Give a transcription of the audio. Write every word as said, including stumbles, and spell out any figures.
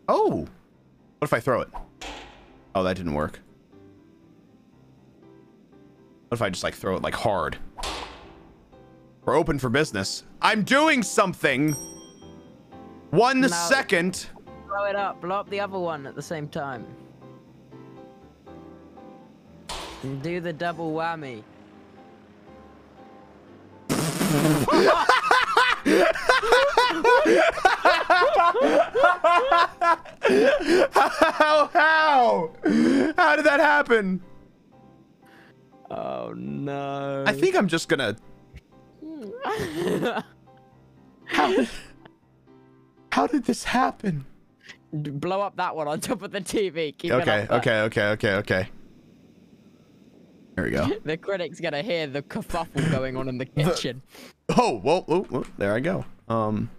Oh, what if I throw it? Oh, that didn't work. What if I just like throw it like hard? We're open for business. I'm doing something. One No. second. Blow it up. Blow up the other one at the same time. And do the double whammy. how, how? How did that happen? Oh no. I think I'm just gonna... How did... How did this happen? Blow up that one on top of the T V. Keep Okay, it up okay, okay, okay, okay. There we go. The critic's gonna hear the kerfuffle going on in the kitchen. The... Oh, whoa, whoa, whoa, there I go. Um...